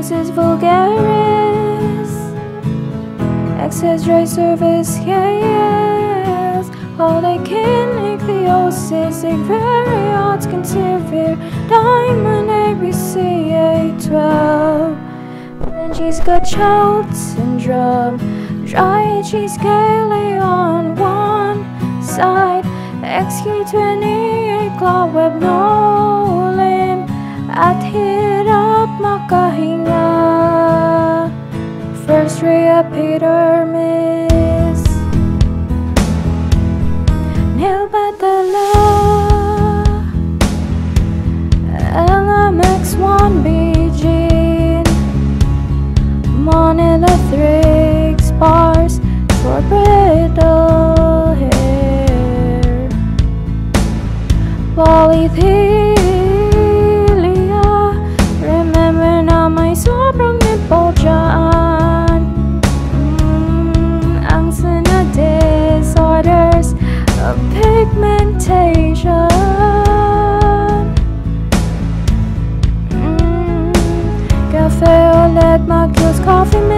Neurosis vulgaris, excess dry surface chaos, polycynic theosis, variants can severe, diamond ABCA12. Then she's got child syndrome, dry itchy scaly on one side, XQ28 claw web, no limb, at hirap makahinga, first ray epidermis, nail patella, LMX1B gene, monolithic spars for brittle hair, polythelia, remember na may sobrang nipple dyan. Ang sana disorders of pigmentation, cafe au lait, macules, coffee